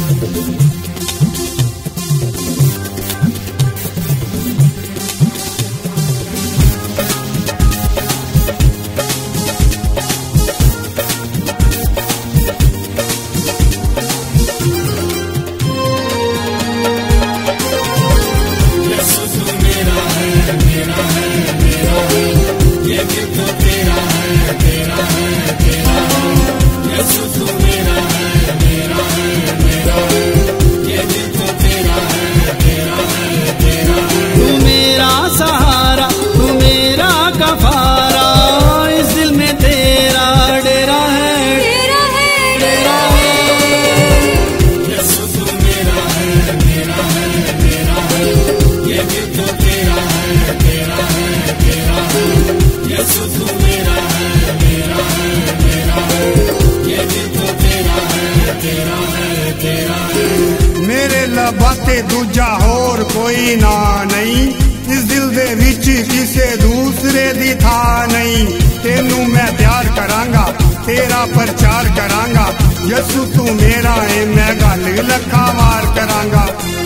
बातें दूजा होर कोई ना नहीं, इस दिल दे विच किसे दूसरे दी था नहीं। तेनू मैं प्यार करांगा, तेरा प्रचार करांगा, यसू तू मेरा है, मैं गल लखा वार करांगा।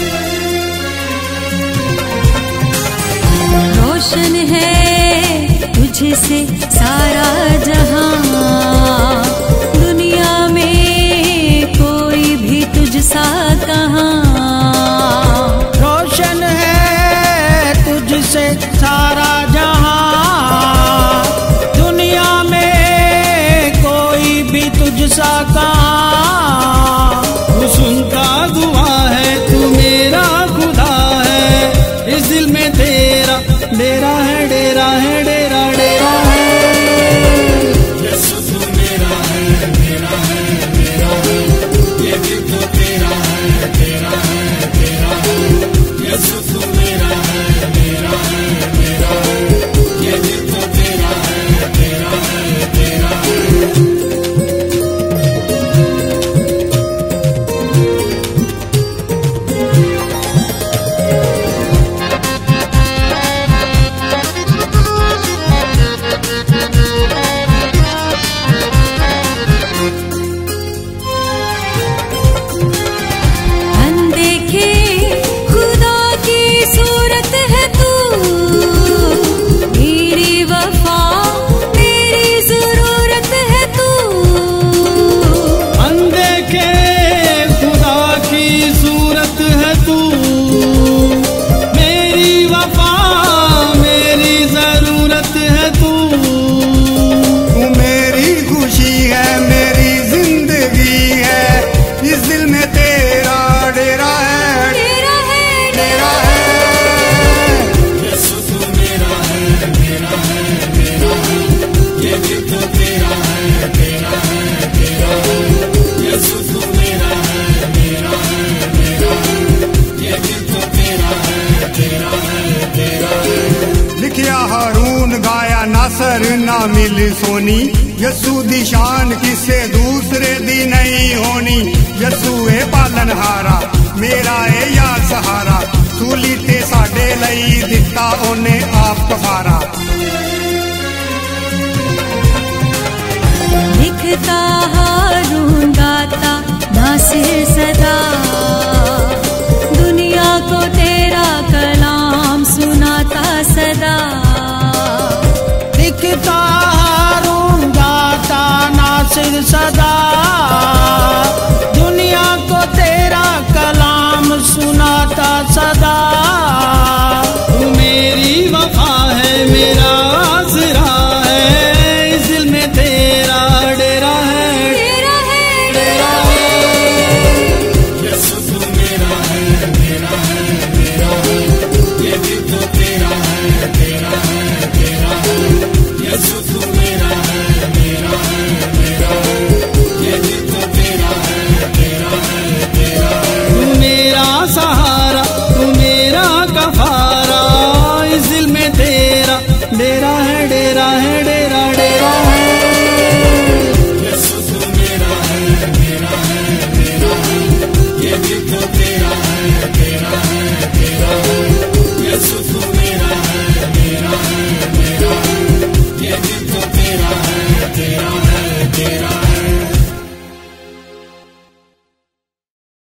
रोशन है तुझसे सारा जहां, दुनिया में कोई भी तुझसा कहाँ। रोशन है तुझसे सारा जहां, दुनिया में कोई भी तुझसा कहाँ। तू सुनता दुआ है, तू मेरा खुदा है, इस दिल में तेरा डेरा है, डेरा है, डेरा डेरा है। यीशु तू मेरा है, मेरा है, मेरा है, ये दिल तो तेरा है, तेरा है, तेरा है। यीशु तू मेरा है, मेरा है, मेरा है, ये दिल तो तेरा है, तेरा है, तेरा है। ना मिल सोनी, यसू दी शान किसे दूसरे दी नहीं होनी। यसू है पालनहारा, मेरा है यार सहारा, सूली ते साडे लई दिता ओने आप कफारा। लिखता हारून गाता